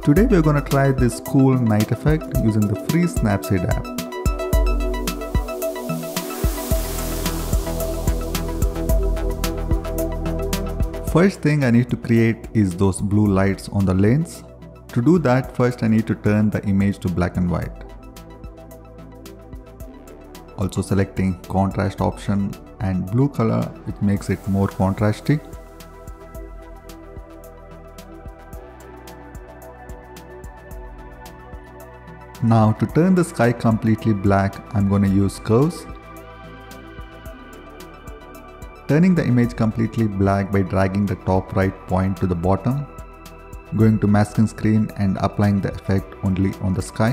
Today we're going to try this cool night effect using the free Snapseed app. First thing I need to create is those blue lights on the lens. To do that, first I need to turn the image to black and white. Also selecting contrast option and blue color, which makes it more contrasty. Now to turn the sky completely black, I'm going to use curves. Turning the image completely black by dragging the top right point to the bottom. Going to masking screen and applying the effect only on the sky.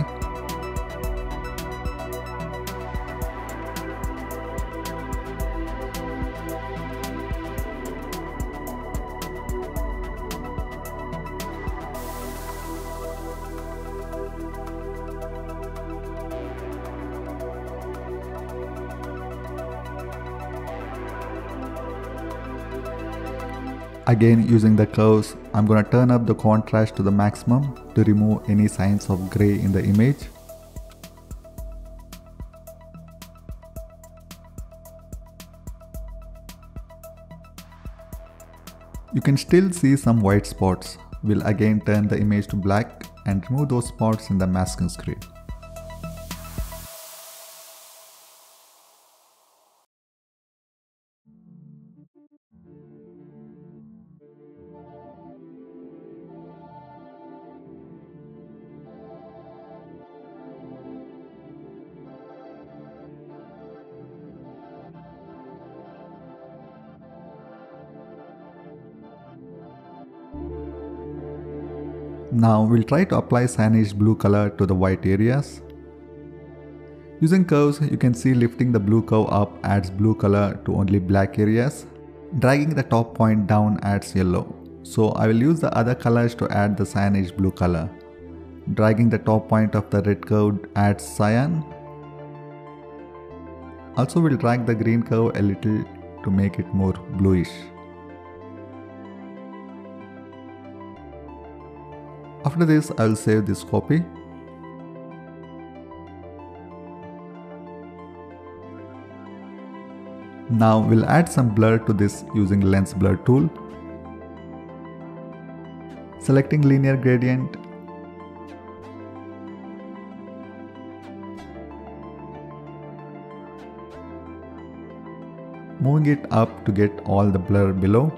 Again, using the curves, I'm going to turn up the contrast to the maximum to remove any signs of gray in the image. You can still see some white spots. We'll again turn the image to black and remove those spots in the masking screen. Now we'll try to apply cyanide blue color to the white areas. Using curves, you can see lifting the blue curve up adds blue color to only black areas. Dragging the top point down adds yellow. So I will use the other colors to add the cyanide blue color. Dragging the top point of the red curve adds cyan. Also we'll drag the green curve a little to make it more bluish. After this, I will save this copy. Now we'll add some blur to this using lens blur tool. Selecting linear gradient. Moving it up to get all the blur below.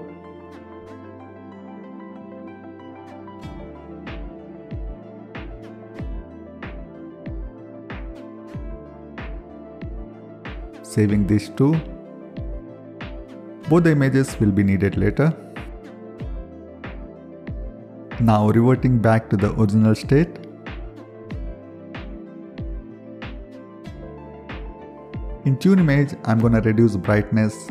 Saving these two. Both the images will be needed later. Now reverting back to the original state. In tune image, I'm going to reduce brightness.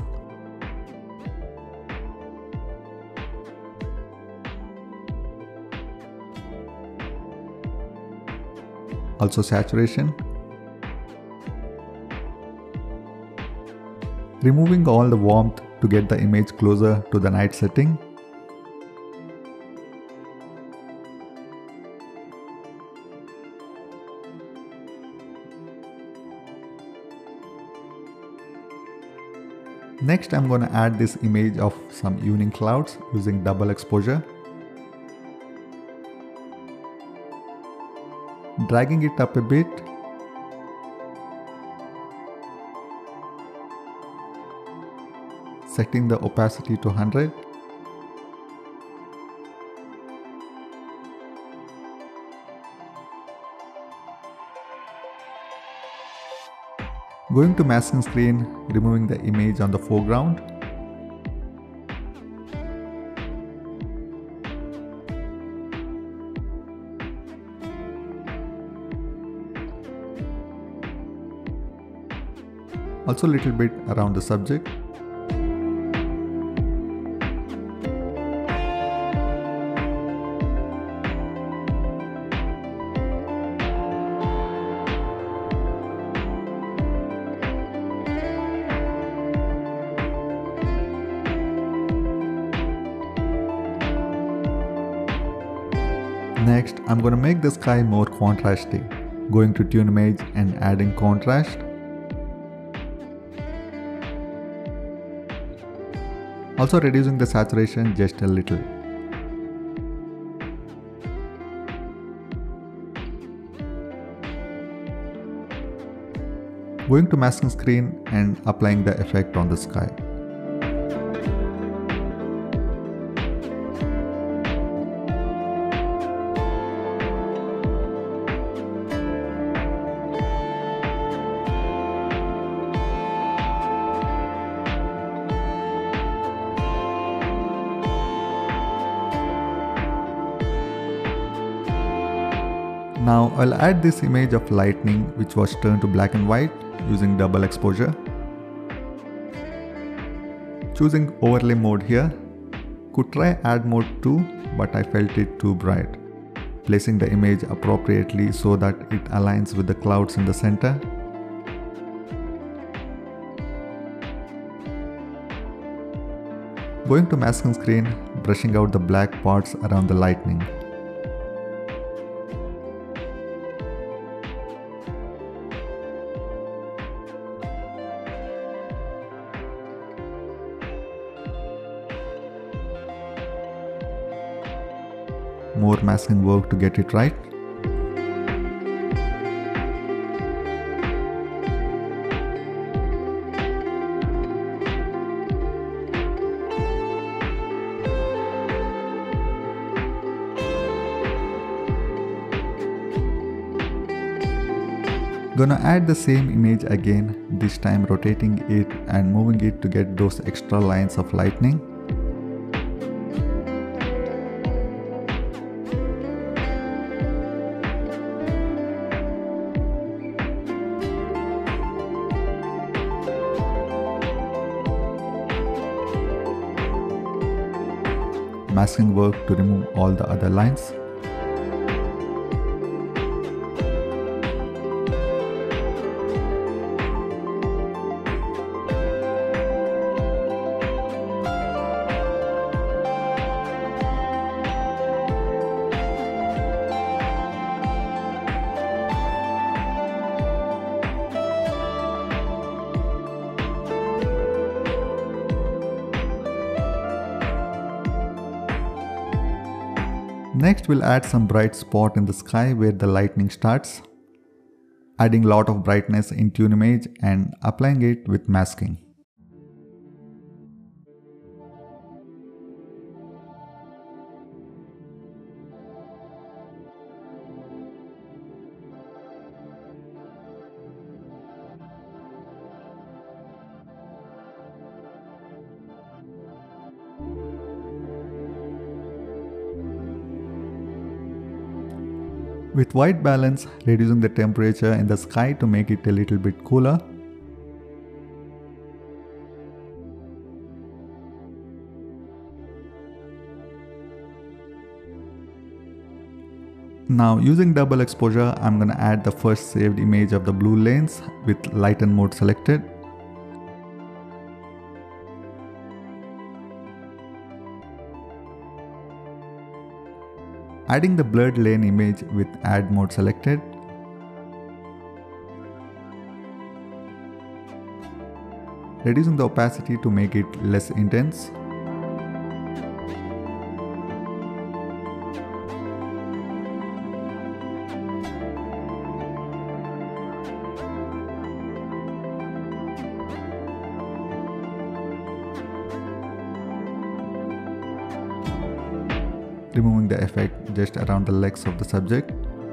Also saturation. Removing all the warmth to get the image closer to the night setting. Next, I'm going to add this image of some evening clouds using double exposure. Dragging it up a bit. Setting the opacity to 100. Going to masking screen, removing the image on the foreground. Also a little bit around the subject. Next, I'm going to make the sky more contrasty, going to tune image and adding contrast. Also reducing the saturation just a little. Going to masking screen and applying the effect on the sky. Now I'll add this image of lightning which was turned to black and white using double exposure. Choosing overlay mode here. Could try add mode 2, but I felt it too bright. Placing the image appropriately so that it aligns with the clouds in the center. Going to masking screen, brushing out the black parts around the lightning. More masking work to get it right. Gonna add the same image again, this time rotating it and moving it to get those extra lines of lightning. Masking work to remove all the other lines. Next, we'll add some bright spot in the sky where the lightning starts, adding lot of brightness in tune image and applying it with masking. With white balance, reducing the temperature in the sky to make it a little bit cooler. Now using double exposure, I'm gonna add the first saved image of the blue lanes with lighten mode selected. Adding the blurred lane image with add mode selected. Reducing the opacity to make it less intense. Removing the effect just around the legs of the subject.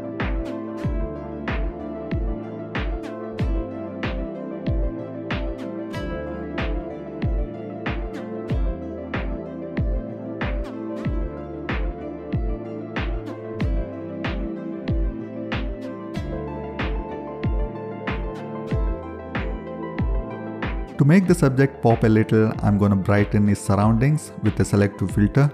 To make the subject pop a little, I'm gonna brighten his surroundings with a selective filter.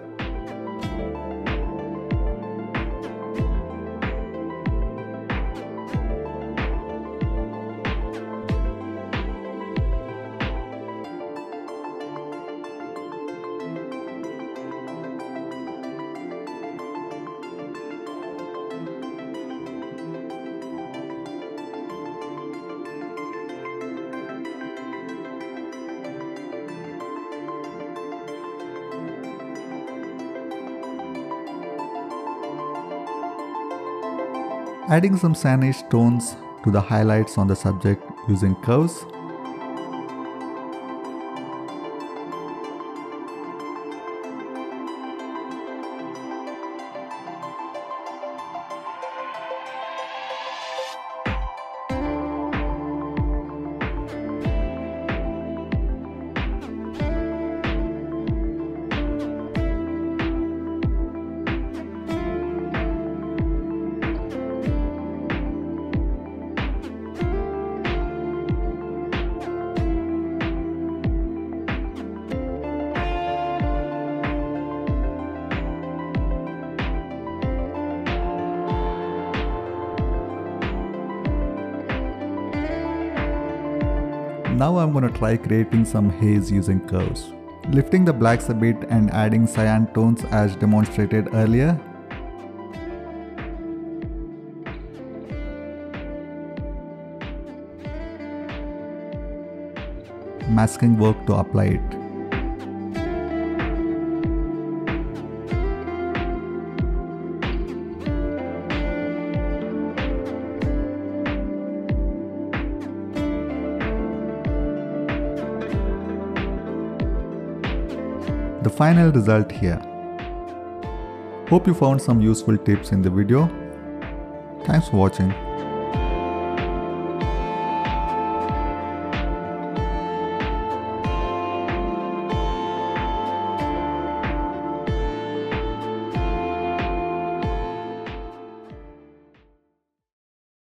Adding some sanish tones to the highlights on the subject using curves. Now I'm going to try creating some haze using curves. Lifting the blacks a bit and adding cyan tones as demonstrated earlier. Masking work to apply it. The final result here. Hope you found some useful tips in the video. Thanks for watching.